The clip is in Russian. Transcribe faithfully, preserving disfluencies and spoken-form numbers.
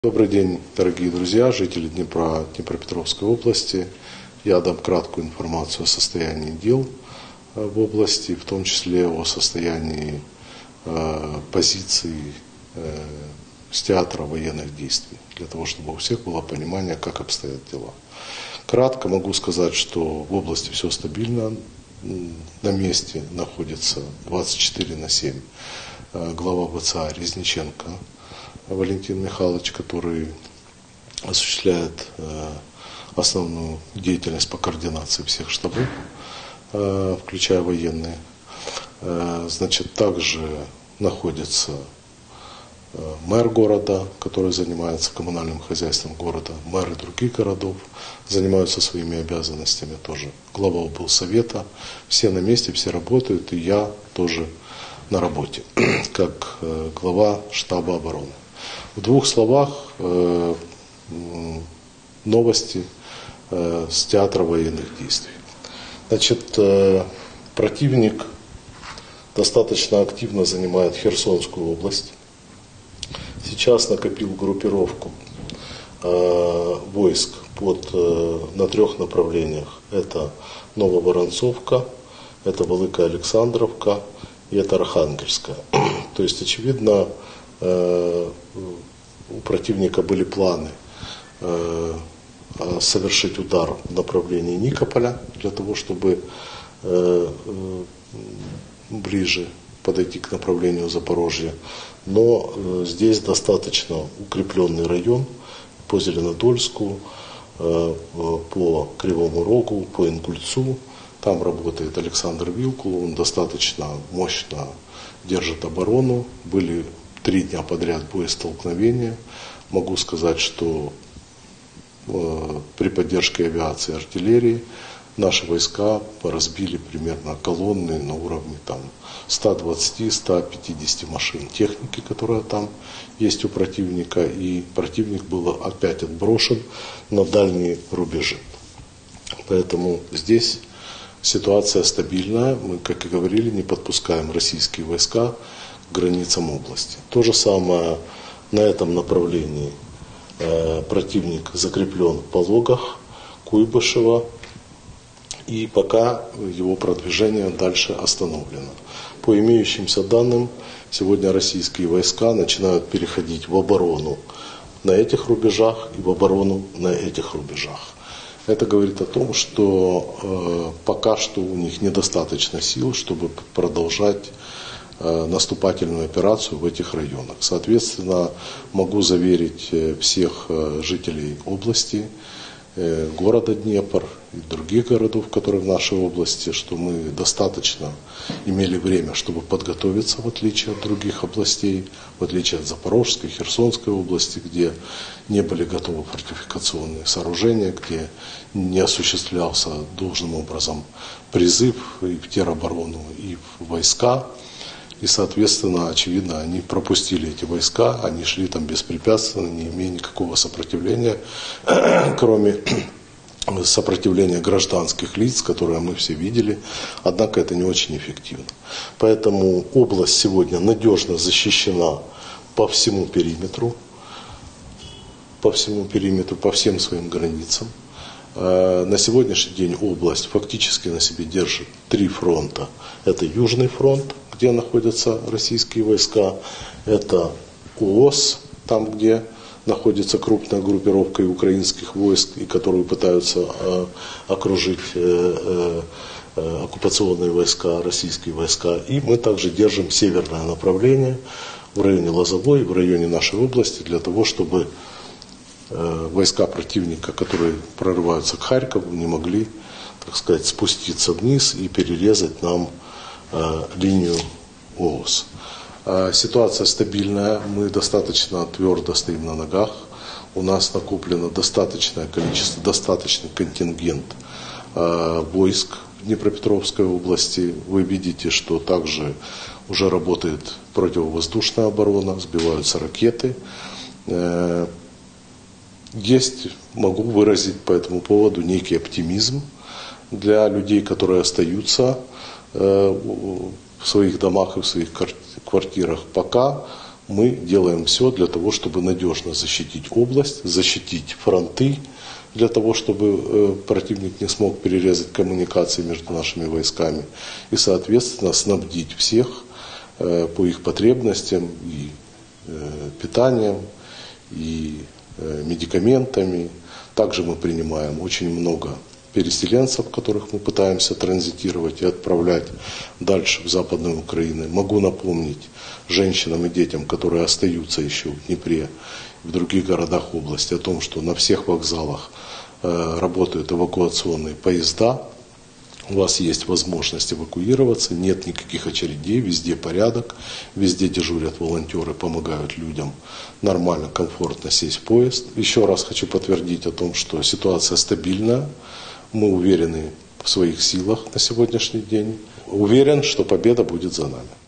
Добрый день, дорогие друзья, жители Днепра, Днепропетровской области. Я дам краткую информацию о состоянии дел в области, в том числе о состоянии э, позиций э, с театра военных действий, для того, чтобы у всех было понимание, как обстоят дела. Кратко могу сказать, что в области все стабильно, на месте находится двадцать четыре на семь э, глава ВЦА Резниченко Валентин Михайлович, который осуществляет э, основную деятельность по координации всех штабов, э, включая военные. Э, значит, также находится э, мэр города, который занимается коммунальным хозяйством города, мэры других городов занимаются своими обязанностями тоже. Глава облсовета, все на месте, все работают, и я тоже на работе, как э, глава штаба обороны. В двух словах э, новости э, с театра военных действий. Значит, э, противник достаточно активно занимает Херсонскую область. Сейчас накопил группировку э, войск под, э, на трех направлениях. Это Нововоронцовка, это Великая Александровка и это Архангельская. То есть, очевидно, у противника были планы совершить удар в направлении Никополя, для того, чтобы ближе подойти к направлению Запорожья. Но здесь достаточно укрепленный район по Зеленодольску, по Кривому Рогу, по Ингульцу. Там работает Александр Вилкул, он достаточно мощно держит оборону. Были три дня подряд боестолкновения. Могу сказать, что э, при поддержке авиации и артиллерии наши войска разбили примерно колонны на уровне там, ста двадцати — ста пятидесяти машин техники, которая там есть у противника. И противник был опять отброшен на дальние рубежи. Поэтому здесь ситуация стабильная. Мы, как и говорили, не подпускаем российские войска к границам области. То же самое на этом направлении э, противник закреплен в Пологах, Куйбышево, и пока его продвижение дальше остановлено. По имеющимся данным, сегодня российские войска начинают переходить в оборону на этих рубежах и в оборону на этих рубежах. Это говорит о том, что э, пока что у них недостаточно сил, чтобы продолжать наступательную операцию в этих районах. Соответственно, могу заверить всех жителей области, города Днепр и других городов, которые в нашей области, что мы достаточно имели время, чтобы подготовиться, в отличие от других областей, в отличие от Запорожской, Херсонской области, где не были готовы фортификационные сооружения, где не осуществлялся должным образом призыв и в тероборону, и в войска. И, соответственно, очевидно, они пропустили эти войска, они шли там беспрепятственно, не имея никакого сопротивления, кроме сопротивления гражданских лиц, которые мы все видели. Однако это не очень эффективно. Поэтому область сегодня надежно защищена по всему периметру, по всему периметру, по всем своим границам. На сегодняшний день область фактически на себе держит три фронта. Это Южный фронт, где находятся российские войска, это ООС, там, где находится крупная группировка украинских войск, и которые пытаются э, окружить э, э, оккупационные войска, российские войска. И мы также держим северное направление в районе Лозовой, в районе нашей области, для того, чтобы э, войска противника, которые прорываются к Харькову, не могли, так сказать, спуститься вниз и перерезать нам э, линию ООС. Ситуация стабильная, мы достаточно твердо стоим на ногах, у нас накоплено достаточное количество, достаточный контингент э, войск в Днепропетровской области. Вы видите, что также уже работает противовоздушная оборона, сбиваются ракеты. Э, есть, могу выразить по этому поводу некий оптимизм для людей, которые остаются э, в своих домах и в своих квартирах. Пока мы делаем все для того, чтобы надежно защитить область, защитить фронты, для того, чтобы противник не смог перерезать коммуникации между нашими войсками и, соответственно, снабдить всех по их потребностям и питанием, и медикаментами. Также мы принимаем очень много переселенцев, которых мы пытаемся транзитировать и отправлять дальше в Западную Украину. Могу напомнить женщинам и детям, которые остаются еще в Днепре, в других городах области, о том, что на всех вокзалах э, работают эвакуационные поезда. У вас есть возможность эвакуироваться, нет никаких очередей, везде порядок, везде дежурят волонтеры, помогают людям нормально, комфортно сесть в поезд. Еще раз хочу подтвердить о том, что ситуация стабильная. Мы уверены в своих силах на сегодняшний день. Уверен, что победа будет за нами.